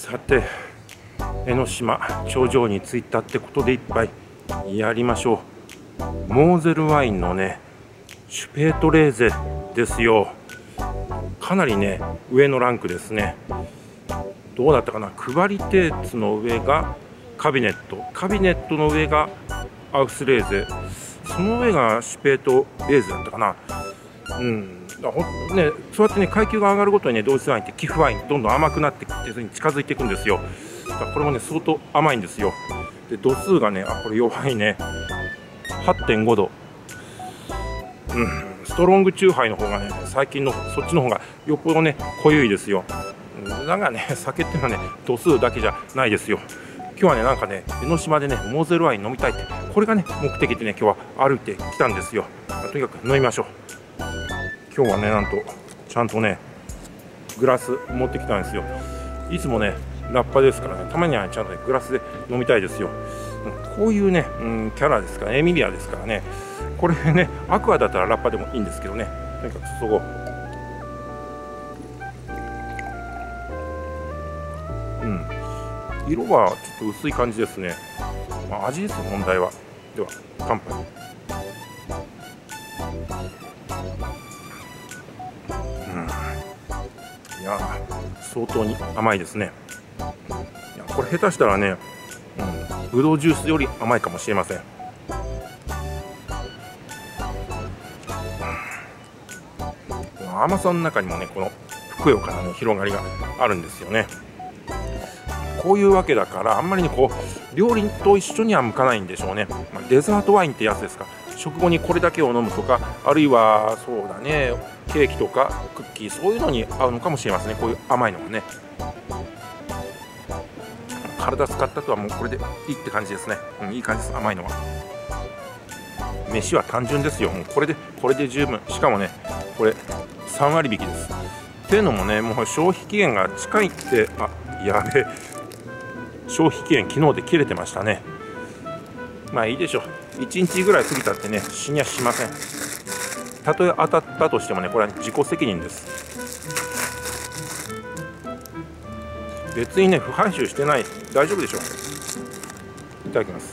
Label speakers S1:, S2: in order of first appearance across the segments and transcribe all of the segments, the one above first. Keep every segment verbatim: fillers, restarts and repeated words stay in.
S1: さて、江ノ島頂上に着いたってことで一杯やりましょう。モーゼルワインのねシュペートレーゼですよ。かなりね上のランクですね。どうだったかな。配りテーツの上がカビネット、カビネットの上がアウスレーゼ、その上がシュペートレーゼだったかな。うんほね、そうやってね階級が上がるごとにねドイツワインって寄付ワインどんどん甘くなってきてに近づいていくんですよ。だからこれもね相当甘いんですよ。で度数がねあこれ弱いね はってんごど、うん、ストロングチューハイの方がね最近のそっちの方がよっぽどね濃ゆいですよ。だがね酒っていうのはね度数だけじゃないですよ。今日はねなんかね江ノ島でねモーゼルワイン飲みたいってこれがね目的でね今日は歩いてきたんですよ。とにかく飲みましょう。今日はねなんとちゃんとねグラス持ってきたんですよ。いつもねラッパですからねたまには、ね、ちゃんと、ね、グラスで飲みたいですよ。こういうね、うん、キャラですからねエミリアですからねこれねアクアだったらラッパでもいいんですけどねとにかく注ごう。うん色はちょっと薄い感じですね。まあ、味ですよ問題は。では乾杯。いや相当に甘いですね。いやこれ下手したらね、うん、ブドウジュースより甘いかもしれません。うん、甘さの中にもねこのふくよかな、ね、広がりがあるんですよね。こういうわけだからあんまりねこう料理と一緒には向かないんでしょうね。まあ、デザートワインってやつですか。食後にこれだけを飲むとかあるいはそうだねケーキとかクッキーそういうのに合うのかもしれませんね。こういう甘いのがね体使ったとはもうこれでいいって感じですね。うん、いい感じです。甘いのは飯は単純ですよ。もうこれでこれで十分。しかもねこれさんわり引きです。っていうのもねもう消費期限が近いってあやべえ消費期限昨日で切れてましたね。まあいいでしょう。いちにちぐらい過ぎたってね死にはしません。たとえ当たったとしてもねこれは自己責任です。別にね不排臭してない大丈夫でしょう。いただきます。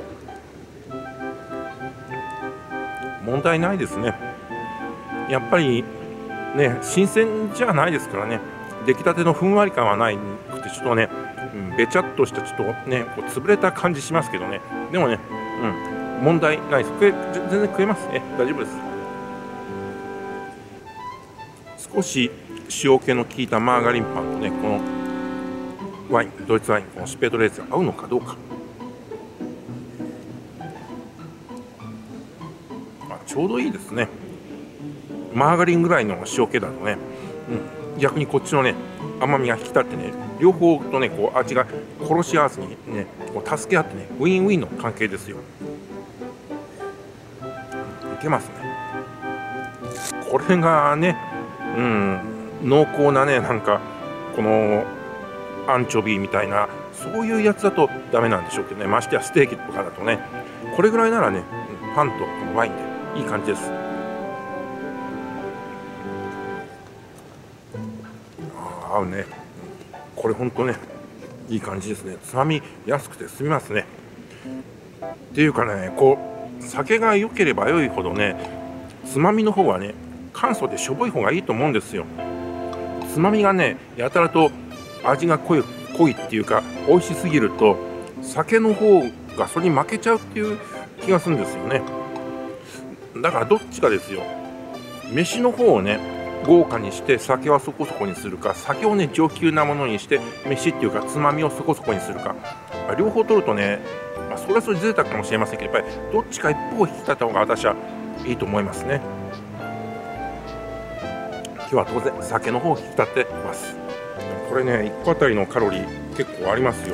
S1: 問題ないですね。やっぱりね新鮮じゃないですからね出来たてのふんわり感はないくてちょっとね、うん、べちゃっとしたちょっとねこう潰れた感じしますけどねでもね、うん、問題ないです。食え全然食えますね。大丈夫です。少し塩気の効いたマーガリンパンとねこのワインドイツワインこのシュペートレーゼが合うのかどうか。まあ、ちょうどいいですね。マーガリンぐらいの塩気だとね、うん、逆にこっちのね甘みが引き立ってね両方とねこう味が殺し合わずにねこう助け合ってねウィンウィンの関係ですよ。いけますね。これがね、うん、濃厚なねなんかこのアンチョビみたいなそういうやつだとダメなんでしょうけどね。ましてやステーキとかだとねこれぐらいならねパンとこのワインでいい感じです。あ合うね。これほんとねいい感じですね。つまみやすくて済みますね。っていうかねこう酒が良ければ良いほどねつまみの方はね簡素でしょぼい方がいいと思うんですよ。つまみがねやたらと味が濃い濃いっていうか美味しすぎると酒の方がそれに負けちゃうっていう気がするんですよね。だからどっちかですよ。飯の方をね豪華にして酒はそこそこにするか酒をね上級なものにして飯っていうかつまみをそこそこにするか両方取るとね、まあ、それはそれ贅沢かもしれませんけどやっぱりどっちか一方を引き立った方が私はいいと思いますね。今日は当然酒の方を引き立ってます。これねいっこあたりのカロリー結構ありますよ。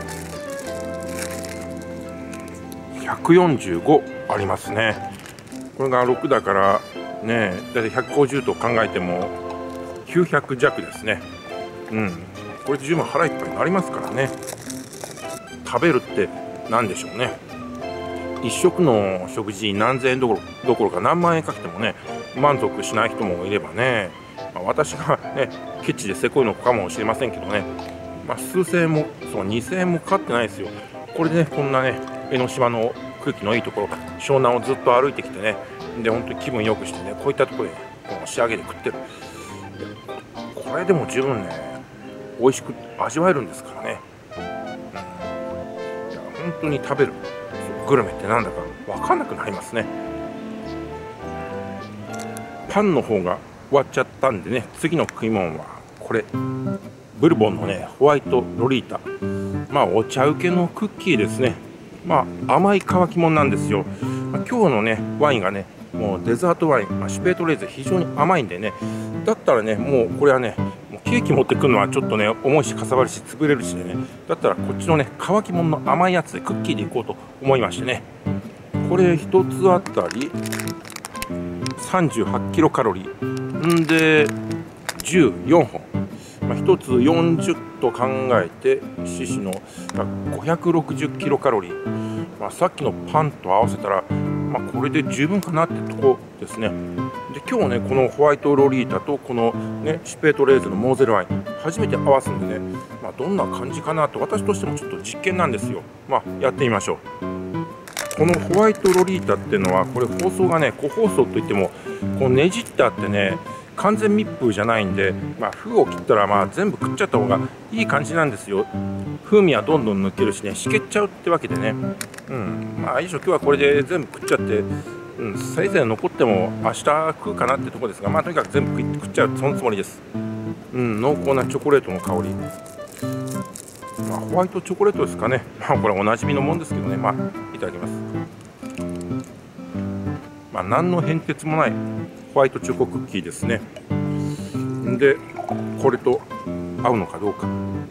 S1: ひゃくよんじゅうごありますね。これがろくだからねだいたいひゃくごじゅうと考えてもきゅうひゃく弱ですね。うんこれで十分腹いっぱいになりますからね。食べるって何でしょうね。一食の食事に何千円どころどころか何万円かけてもね満足しない人もいればね、まあ、私がねケチでせこいのかもしれませんけどね、 まあ、数千円もそうにせんえんもかかってないですよ。これでね、こんなね江ノ島の空気のいいところ、湘南をずっと歩いてきてね、で本当に気分よくしてね、こういったところで、ね、こう仕上げで食ってる。これでも十分ね美味しく味わえるんですからね。うん、いや本当に食べるグルメってなんだか分かんなくなりますね。パンの方が終わっちゃったんでね、次の食い物はこれ、ブルボンのねホワイトロリータ、まあお茶受けのクッキーですね。まあ甘い乾き物なんですよ。まあ、今日のねワインがねもうデザートワイン、まあ、シュペートレーゼ非常に甘いんでね、だったらねもうこれはねもうケーキ持ってくるのはちょっとね重いしかさばるし潰れるしでね、だったらこっちのね乾き物の甘いやつでクッキーでいこうと思いましてね、これひとつあたりさんじゅうはちキロカロリーんでじゅうよんほん、まあ、ひとつよんじゅうと考えて四肢のごひゃくろくじゅうキロカロリー、まあ、さっきのパンと合わせたら、まあ、これで十分かなってとこですね。で今日ねこのホワイトロリータとこの、ね、シュペートレーゼのモーゼルワイン初めて合わすんでね、まあ、どんな感じかなと私としてもちょっと実験なんですよ。まあやってみましょう。このホワイトロリータっていうのはこれ包装がね個包装といってもこうねじってあってね完全密封じゃないんで、まあ、封を切ったらまあ全部食っちゃった方がいい感じなんですよ。風味はどんどん抜けるしね、しけっちゃうってわけでね、うん、まあいいでしょ、今日はこれで全部食っちゃって、うん、せいぜい残っても明日食うかなってとこですが、まあとにかく全部食っちゃう、そのつもりです。うん、濃厚なチョコレートの香り、まあ、ホワイトチョコレートですかね、まあこれおなじみのもんですけどね、まあいただきます。まあ何の変哲もないホワイトチョコクッキーですね。でこれと合うのかどうか。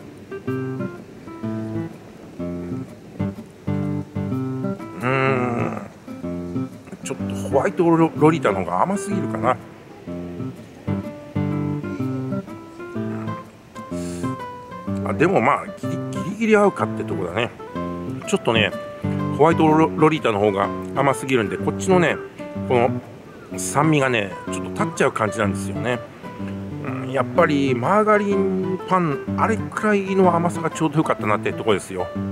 S1: うーんちょっとホワイトロリータの方が甘すぎるかな。あでもまあギリギリギリ合うかってとこだね。ちょっとねホワイトロリータの方が甘すぎるんで、こっちのねこの酸味がねちょっと立っちゃう感じなんですよね。うん、やっぱりマーガリンパンあれくらいの甘さがちょうどよかったなってとこですよ。うん、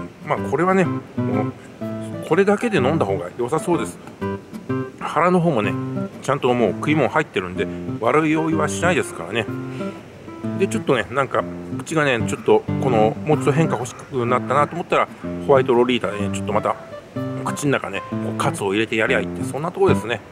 S1: まあこれはねもうこれだけで飲んだ方が良さそうです。腹の方もねちゃんともう食い物入ってるんで悪い用意はしないですからね。でちょっとねなんか口がねちょっとこのもう一度変化欲しくなったなと思ったらホワイトロリータでねちょっとまた口の中ねこうカツを入れてやりゃいいって、そんなところですね。